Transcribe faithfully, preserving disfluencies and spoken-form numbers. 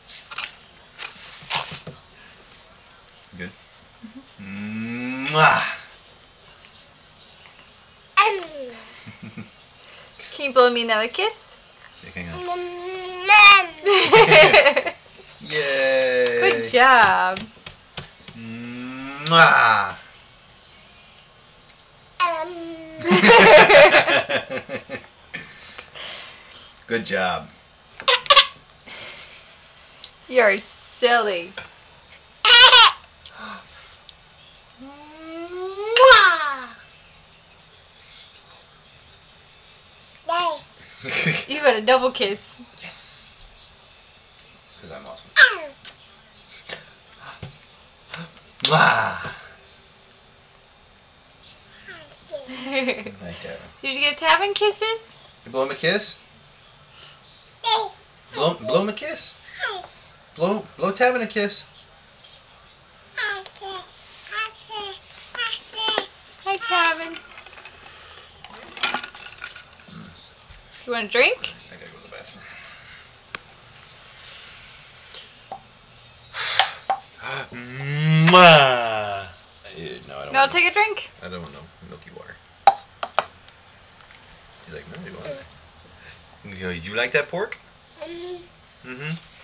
Good. Mm-hmm. Mwah. Can you blow me another kiss? Okay, hang on. Yay! Good job. Mwah. Good job. You're silly. You got a double kiss. Yes. Because I'm awesome. Mwah. Hi, Tavin. Did you get Tavin kisses? You blow him a kiss? Blow, blow him a kiss. Blow, blow Tavin a kiss. Hi, Tavin. You want a drink? I gotta go to the bathroom. Mwah. No, I don't. No, want take a drink. I don't want no milky water. He's like, no, you want it. He goes, you like that pork? Mm-hmm.